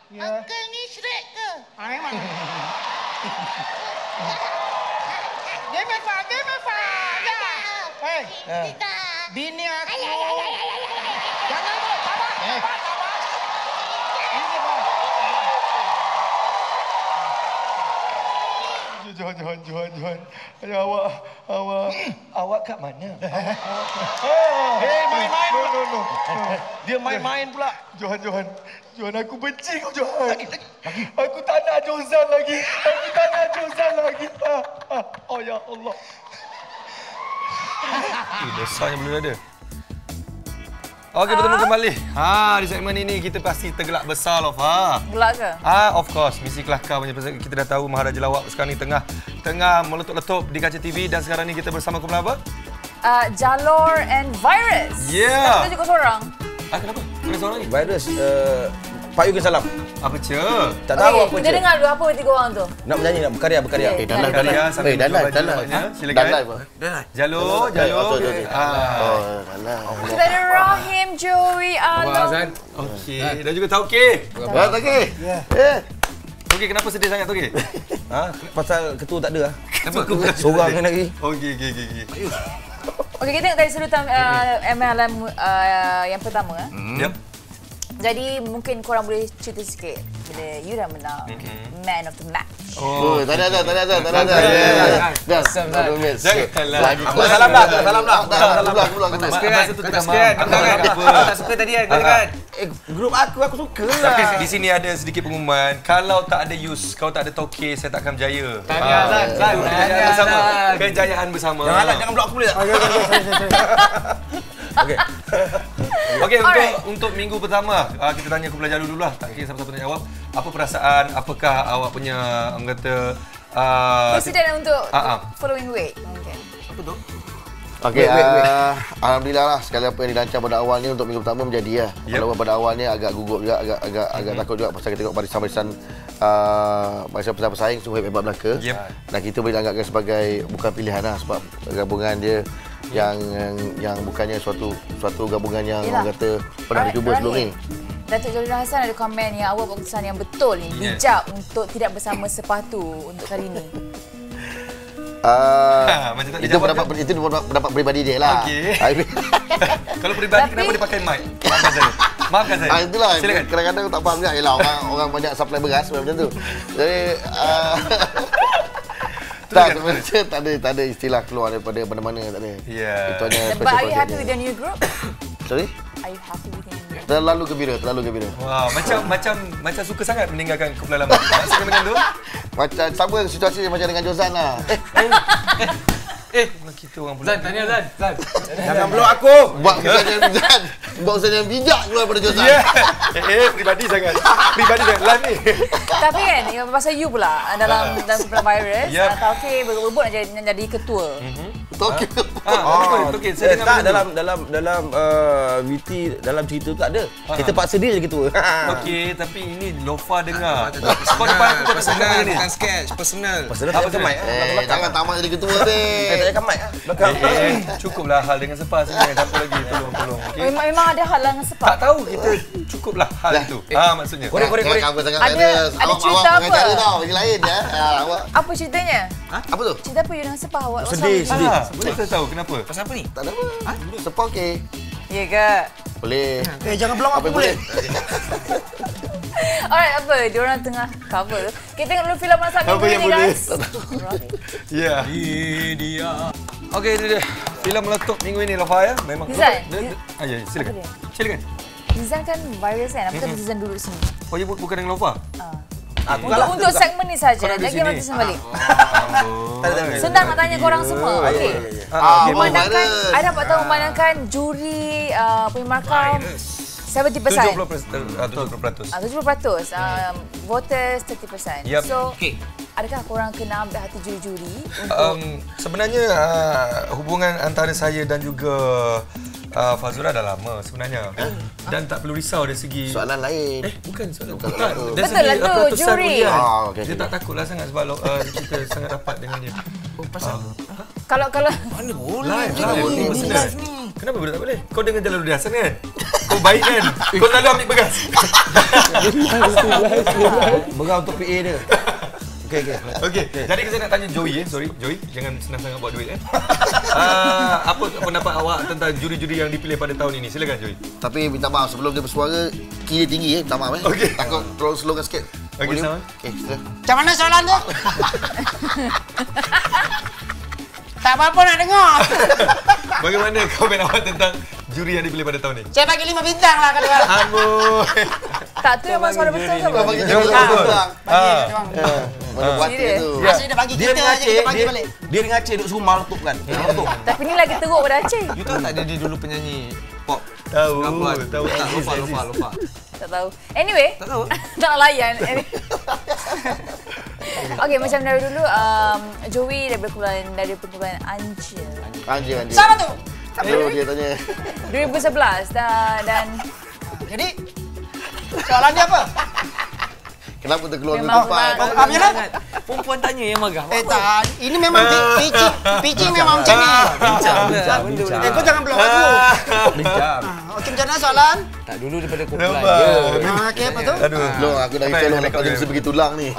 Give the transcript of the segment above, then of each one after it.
Ya. Uncle ni Shrek ke? Memang. Game apa? Ya. Hei, Kita. bini aku. Jangan bang, sabar. Ini bang. Johan. Awak kat mana? Hei, main-main. No. Dia main-main pula. Johan, aku benci kau, Johan. Aku tak nak Jozan lagi. Oh, ya Allah. Dosanya belum ada. Okey, bertemu kembali. Di segmen ini kita pasti tergelak besar, Lofa. Gelak ke? Of course. Misi Kelakar punya episode kita dah tahu Maharaja Lawak sekarang ni tengah meletup-letup di kaca TV dan sekarang ni kita bersama kumpulan apa? Jalor and Virus. Yeah. Kita juga seorang. Kenapa? Ada seorang ni? Virus, Pak Yukin Salam. Apa cer? Tak tahu apa Kita je. dengar dulu apa tiga orang tu. Nak berjanji, nak berkarya. Okay. Dalam. Silakan. Dalam. Jalur. Kita ada Rahim, Joey, Alok. Okey. Dan juga Tauqir. Okey. Okey, kenapa sedih sangat Tauqir? Pasal ketua tak ada. Kenapa? Seorang kan lagi. Okey. Okey, kita tengok dari serutan MLM yang pertama. Yep. Jadi mungkin korang boleh cerita sikit bila you dah menang Man of the Match. Oh, tak ada. Dah. Salam dah. Tak suka kan? Tak suka tadi kan? Grup aku suka lah. Tapi di sini ada sedikit pengumuman. Kalau tak ada Yus, kalau tak ada Tauqir, saya tak akan berjaya. Kejayaan bersama. Kejayaan bersama. Jangan blok aku boleh tak? Okey, untuk minggu pertama, kita tanya kumpulan Jalur dulu lah. Tak kira siapa-siapa nak jawab. Apa perasaan, apakah awak punya, orang kata... Presiden untuk following week. Mungkin. Apa tu? Okey, alhamdulillah lah segala apa yang dirancang pada awal ni untuk minggu pertama menjadi lah. Walaupun pada awal ni agak gugup juga, agak takut juga pasal kita tengok barisan pesaing semua hebat belaka. Dan kita boleh anggapkan sebagai bukan pilihan lah sebab gabungan dia yang bukannya suatu gabungan yang orang kata pernah dicuba sebelum ni. Datuk Jalil Hassan ada komen yang awak buat keputusan yang betul ni, bijak untuk tidak bersama sepatu untuk kali ini. Itu pendapat peribadi dia lah. Okey. Kalau peribadi kenapa dia pakai mic? Maafkan saya. Itulah. Silakan. Kadang-kadang aku tak faham juga. Yalah, orang banyak supply beras macam tu. Jadi tak ada istilah keluar daripada mana-mana, tak ada. Ya. Itu hanya But are you happy with the new group? Sorry? Are you happy with the new group? Terlalu gembira. Wah, macam suka sangat meninggalkan kumpulan lama. Maksudnya macam tu? Macam sama situasi macam dengan Jozan lah. Kita orang pula. Zan, tanya Zan. Jangan blok aku. Buat usaha yang bijak keluar daripada Jozan. Pribadi sangat. Lan ni. Tapi kan, pasal you pula dalam kumpulan Virus, Tauqir berebut nak jadi ketua. Tokyo. Okey, saya dengar dalam VT dalam cerita tu tak ada. Kita paksa dia je ketua. Okey, tapi ini Lofa dengar. Kau depan aku kau tak Personal, ni. bukan sketch. Personal. Pasal tak pakai mic. Jangan tamat jadi ketua deh. Tak pakai mic. Belakang. Cukuplah hal dengan Sepa sebenarnya. Jangan lagi tolong. Okey. Memang ada hal dengan Tak sebab. tahu kita cukuplah hal itu. Maksudnya. Korek. Ada cerita apa? Cara tau, bagi lain ya. Awak Apa ceritanya? apa tu? Cerita apa you dengan Sepah awak? Sedih. Boleh saya tahu kenapa? Pasal apa ni? Tak ada apa. Sepak okey. Ya ke? Boleh. Jangan blok Apa boleh? Alright, apa? Diorang tengah cover tu. Kita tengok dulu filem masak minggu ni, guys. Ya. Okey, ini dia. Filem meletup minggu ini Lofa ya. Memang. Nizan. Ya, silakan. Apa dia? Silakan. Nizan kan Virus kan? Apa tu Nizan duduk sini? Oh, you bukan dengan Lofa? Untuk segmen ni saja. Korang di Lagi sini. nanti sembalik. Amboi. Senang nak tanya korang semua. Okey. Memandangkan, I dapat tahu memandangkan juri punya markah 70%. 70%. 70%. Voters 30%. Yep. So, adakah korang kena ambil hati juri-juri untuk Sebenarnya hubungan antara saya dan juga Fazura dah lama sebenarnya. Dan tak perlu risau dari segi Soalan lain. bukan soalan. Bukan. Dari Betul segi lah tu, peratusan juri. undian. Okey. Dia tak takutlah sangat sebab kita sangat rapat dengan dia. kalau Live ni personal. Kenapa boleh tak boleh? Kau dengan Jalur Hasan kan? Kau baik kan? Kau selalu ambil beras. Beras untuk PA dia. Okey. Jadi kita nak tanya Joey sorry Joey, jangan senang sangat buat duit apa pendapat awak tentang juri-juri yang dipilih pada tahun ini? Silakan Joey. Tapi minta maaf sebelum dia bersuara, key dia tinggi minta maaf Okey. Takut terlalu slowkan sikit. Okey, sama. Okey, sila. Macam mana soalan tu? Tak apa-apa nak dengar. Bagaimana komen awak tentang juri yang dipilih pada tahun ini? Saya bagi 5 bintang lah kalau. Amboi. Tak, tu memang suara betul ke apa? Bagi Betul. mana buat dia tu. Asyik dia bagi kita je, kita bagi balik. Dia dengan Aceh duk suruh meletup kan. Meletup. Tapi ni lagi teruk pada Aceh. You tahu tak dia dulu penyanyi pop? Tahu. Lupa. Tak tahu. Anyway. Tak tahu. Tak nak layan. Okey, macam dari dulu Joey dari kumpulan Anjil. Anjir. Siapa tu? Kalau dia tanya. 2011 dan Jadi, soalan dia apa? Kenapa terkeluar Memang ketupat? Apalah? Perempuan tanya yang marah. Tak, ini memang pitching memang macam ni. Bincang. Kau jangan block aku. Bincang. Okey, macam mana soalan? Tak dulu daripada kumpulan Nampak. dia. Okey, apa tu? Aduh. Loh, aku dah risau nak dia mesti pergi tulang ni.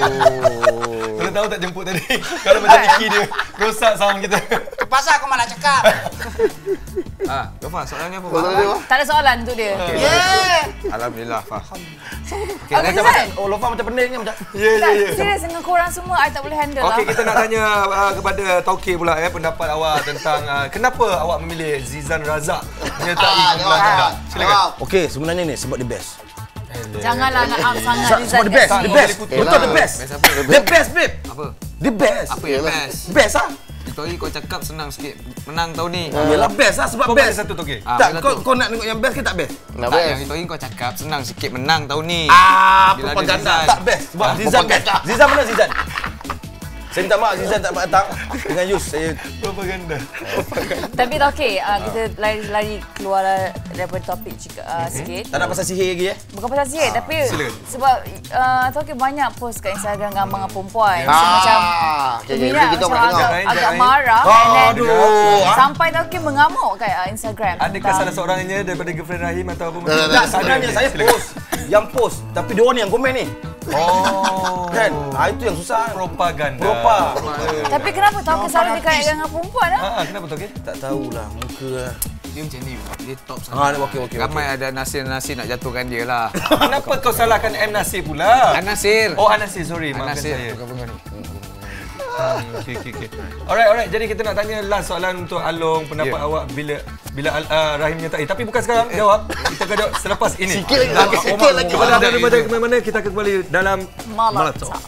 Kalau tahu tak jemput tadi. Kalau macam Niki dia rosak sound kita. Pasal aku malah cakap. Gafar, soalannya apa? Soalan dia apa? tak ada soalan tu dia. Yeah. Alhamdulillah, faham. Okey, Zizan. Oh, Lofa macam pening ni macam. Tak, serius dengan korang semua, I tak boleh handle lah. Okey, kita nak tanya kepada Tauke pula pendapat awak tentang kenapa awak memilih Zizan Razak menyertai kumpulan anda. Silakan. Okey, sebenarnya ni sebab dia best. Janganlah nak up sangat Zizan. Sebab the best, kat the sini. best. Betul the best. Best apa? The best, babe. Apa? The best. Apa yang best? Best ah. Tori kau cakap senang sikit. Menang tahun ni. Yalah best lah sebab Kau bagi best. satu Tauke. Tak, kau nak tengok yang best ke tak best? Nak Tak, best. yang Tori kau cakap senang sikit menang tahun ni. Bila ada Propaganda. Zizan. Tak best. Sebab Zizan best. Zizan mana Zizan? Saya minta maaf Zizan tak datang. Dengan Yus saya Propaganda. Tapi tak okey, kita lari keluar daripada topik sikit. tak nak pasal sihir lagi Bukan pasal sihir, tapi silakan. sebab tak okey banyak post kat Instagram gambar dengan perempuan. So, macam peminat kita macam nak dengar. agak marah and then Aduh. sampai tak okey mengamuk kat Instagram. Adakah salah seorangnya daripada girlfriend Rahim atau apa? Tak, sebenarnya saya post. Yang post. Tapi dia orang yang komen ni. Oh. Kan? Itu yang susah. Propaganda. Tapi kenapa tak okey selalu dikaitkan dengan perempuan Kenapa Tauke? Tak tahulah muka lah. Dia macam ni. Dia top sangat. Okey. Ramai ada Nasir nak jatuhkan dia lah. Kenapa kau salahkan M. Nasir pula? Nasir. Oh, Nasir, sorry. Maafkan Nasir. saya. Bukan ni. Okey. Alright. Jadi kita nak tanya last soalan untuk Along. Pendapat awak bila Rahim menyertai. Tapi bukan sekarang, jawab. Kita akan jawab selepas ini. Sikit lagi. Mana kita akan kembali dalam Malam Talk.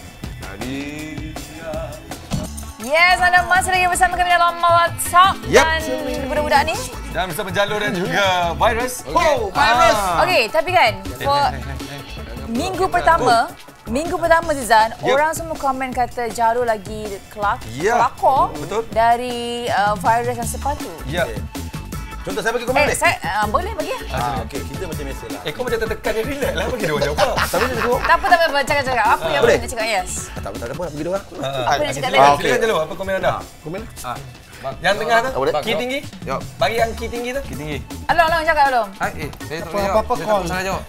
Yes, anda masih lagi bersama kami dalam Malam Talk. Dan budak-budak ni. dan bersama Jalur dan juga Virus. Virus. Okey, tapi kan for minggu pertama Zizan, orang semua komen kata Jaru lagi kelakor Betul. dari Virus yang sepatu. Ya. Contoh saya bagi komen boleh? Saya boleh bagi ya. Okey, kita macam biasalah. Kau macam tertekan dia, relax lah. Bagi dia orang jawab. Tapi dia tengok. Tak apa, cakap. Apa yang boleh nak cakap? Yes. Tak apa, pergi dia orang. Apa yang nak cakap Silakan, tadi? silakan Jalur. Apa komen anda? Komen. Yang tengah tu? boleh? Ki tinggi? Jawab. Bagi yang ki tinggi tu? Ki tinggi. Along, cakap Along. Saya tak boleh jawab. Apa-apa Saya call. tak salah jawab.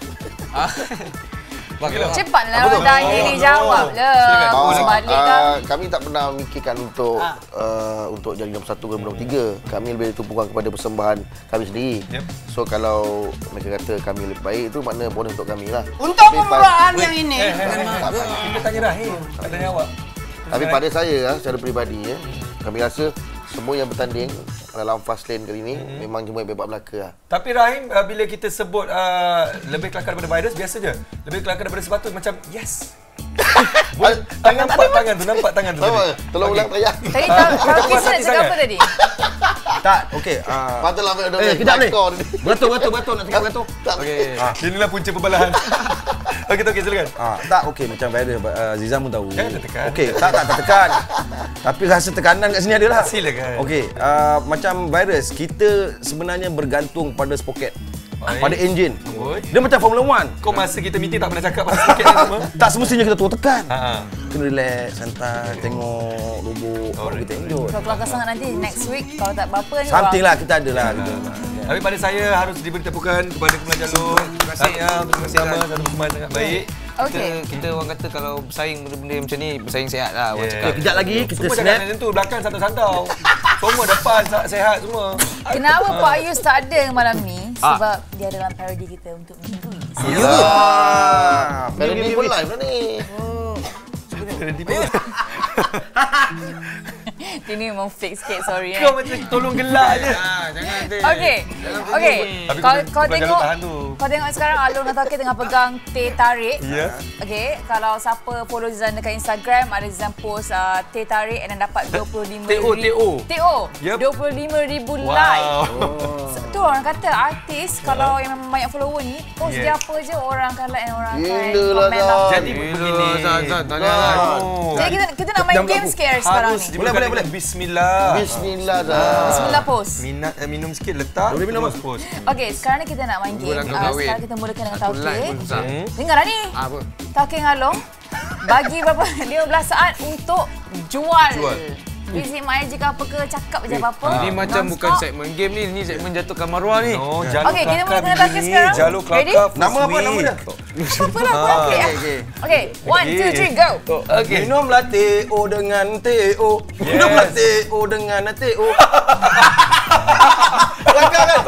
Cepatlah dah diri jawab lah. Sebalik kan. Kami tak pernah memikirkan untuk jadi nombor 1 ke nombor 3. Kami lebih tumpukan kepada persembahan kami sendiri. Yep. So kalau mereka kata kami lebih baik, itu makna bonus untuk kami lah. Untuk pemuraan yang ini. Kita tanya Rahim. Tak tanya awak. Tapi pada saya, secara peribadi, kami rasa semua yang bertanding dalam fast lane kali ini memang cuma bebak belaka lah. Tapi Rahim, bila kita sebut lebih kelakar daripada Virus, biasa je. Lebih kelakar daripada sepatu, macam yes. Nampak tangan tu tadi. Tolong ulang tayang. Tadi kalau kisah nak cakap apa tadi? Tak, okey. Patutlah ambil Kejap ni. Beratur nak cakap beratur. Okey. Inilah punca perbalahan. Okey, silakan. Tak, okey macam viral Zizan pun tahu. Jangan tertekan. Okey, tak tertekan. Tapi rasa tekanan kat sini adalah. Silakan. Okey, macam virus, kita sebenarnya bergantung pada sprocket. Baik. Pada enjin. Oi. Dia macam Formula 1. Kau masa kita meeting tak pernah cakap pasal sikit ni semua? Tak semestinya kita turun tekan. Ha. Kena relax, santai, tengok, lubuk, baru kita enjoy. Kalau kelakar sangat nanti next week kalau tak berapa ni. Something lah kita ada lah. Gitu. Tapi pada saya harus diberi tepukan kepada Kementerian Jalur. Terima kasih satu persembahan sangat baik. Kita orang kata kalau bersaing benda-benda macam ni, bersaing sihat lah. Kejap lagi kita Semua snap. jangan macam tu, belakang santau-santau. Semua depan sehat semua. Kenapa Pak Ayus tak ada malam ni? Sebab dia dalam parodi kita untuk minggu ini. Parody pun live lah ni. Dia ni memang fake sikit, sorry. Kau macam tolong gelak je. Jangan ada. Okey. Tapi Kau bukan tengok jalur tahan tu. kau tengok sekarang Alung dan Tauke tengah pegang teh tarik. Ya. Okey, kalau siapa follow Zizan dekat Instagram, ada Zizan post teh tarik dan dapat 25,000. TO. Yup. 25,000 like. Tu orang kata artis kalau yang memang banyak follower ni, post dia apa je orang akan like dan orang akan Gila komen lah, lah. Jadi begini. Tanya. Jadi kita nak main game scare sekarang Harus ni. dimulakan dengan bismillah. Bismillah dah. Bismillah post. Minum sikit letak. Boleh minum, post. Okey, sekarang ni kita nak main game. Mulakan kahwin. Sekarang kita mulakan dengan Like Tauke. pun susah. Dengarlah ni. Apa? Tauke dengan Along bagi berapa 15 saat untuk jual. Visit my IG ke apa ke, cakap je apa-apa. Ini macam Non-stop. bukan segmen game ni segmen jatuhkan maruah ni. No, jalur Okey, kita mulakan dengan kelakar Tauke sekarang. Jalur Ready? kelakar. Nama apa nama dia? Apa lah, apa okey. Okey, 1, 2, 3, go. Okey. Minumlah teh O dengan teh O. Minumlah teh O dengan teh O. Kelakar kan?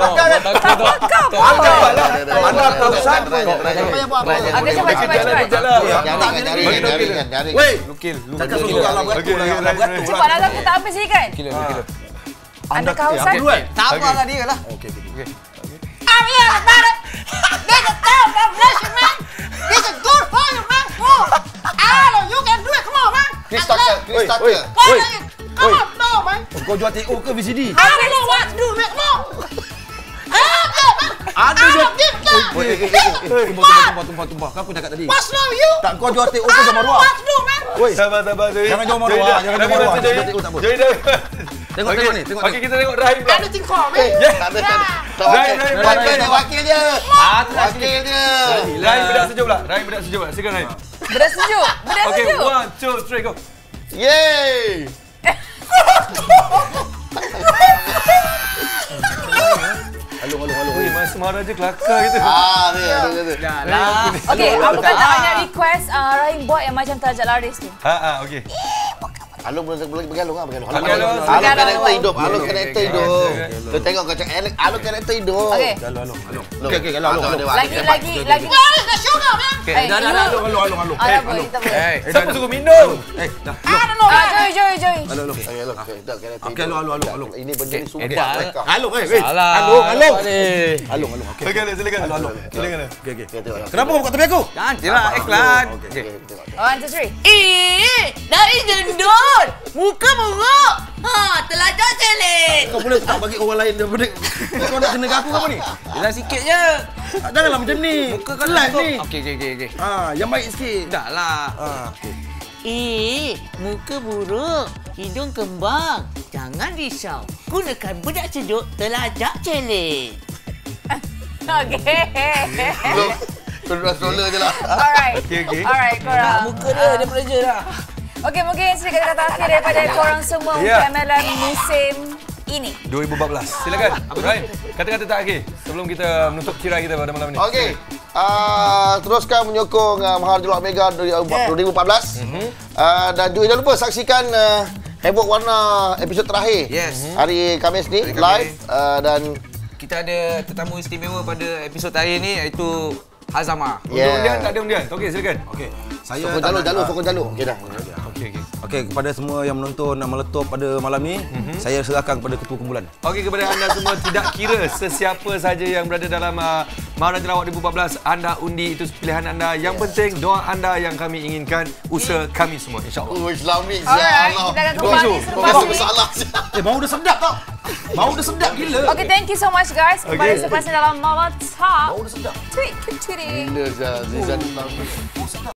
Anda pausan. Okey, cepat. Jaring. Weh, Lukil. cakap suruh lah beratur lah. Lah beratur. Cepat lah, aku tak habis ni kan? Kilo. Anda kehausan? Tak apa lah dia lah. Chris Tucker. Kau jual teh O ke VCD? I don't know what to do, man. Come on. Ada jual. Tumpah. Kau aku cakap tadi. What's wrong with you? Tak kau jual teh O ke jual maruah? What to do, man? Woi, Sabar. jangan jual maruah. Jangan jual maruah. Jual teh O tak apa. Jadi dah. Tengok ni. Tengok Okey, kita tengok Rahim. Anything call, man. Wakil dia. Wakil dia. Rahim bedak sejuk pula. Silakan Rahim. Beras sejuk. Okey, 1, 2, 3 go. Yeay. Halo. Oi, masa marah je kelakar kita. Dia. Okey, aku kan nak request Rahim buat yang macam terajak laris tu. Okey. Alung boleh bergalung ah, bergalung. Bergalung. Alung karakter hidup. Alung karakter hidup. Kau tengok kau cakap Alung karakter hidup. Okey. Okey, halo. Lagi. Where is the sugar, man? Halo. Apa? Kita boleh. Siapa suruh minum? Dah. I don't know, man. Joy. Halo. Okey, halo. Ini benda ni sumpah mereka. Halo, Halo. Okey, silakan. Silakan. Okey. Kenapa kau buka tepi aku? Janganlah iklan. 1, 2, 3. Dari jendol. Muka buruk. Telajak celik. Kau boleh tak bagi orang lain daripada kau nak kena aku apa ni? Jelas sikit je. Janganlah macam ni. Muka kau live ni. Okey. Yang baik sikit. Dah lah. Muka buruk, hidung kembang. Jangan risau. Gunakan bedak sejuk telajak celik. Okey. Kau duduk stroller je lah. Alright. Alright, korang. Muka dia daripada je dah. Okey, mungkin sedikit kata akhir daripada korang semua untuk MLM musim ini. 2014. Silakan. Rahim, kata-kata tak akhir sebelum kita menutup kirai kita pada malam ini. Okey. Teruskan menyokong Mahal Julak Mega 2014. Dan juga jangan lupa saksikan Heboh Warna episod terakhir. Yes. Hari Khamis ni Hari Khamis. live dan Kita ada tetamu istimewa pada episod hari ni iaitu Azama. Untuk undian tak ada undian. Okey, silakan. Okey. Saya sokong jalur. Okey dah. Okey, kepada semua yang menonton dan meletup pada malam ni, saya serahkan kepada ketua kumpulan. Okey, kepada anda semua, tidak kira sesiapa saja yang berada dalam Maharaja Lawak 2014, anda undi, itu pilihan anda. Yang penting doa anda yang kami inginkan, usaha kami semua, insya-Allah. Oh, Islamik. Alright, kita akan kembali selepas ini. Salah. Bau dah sedap tau. Bau dah sedap gila. Okay, thank you so much guys. Kembali selepas ini dalam Mama Talk. Bau dah sedap. Tweet, keep tweeting. Gila Zizan Islamik.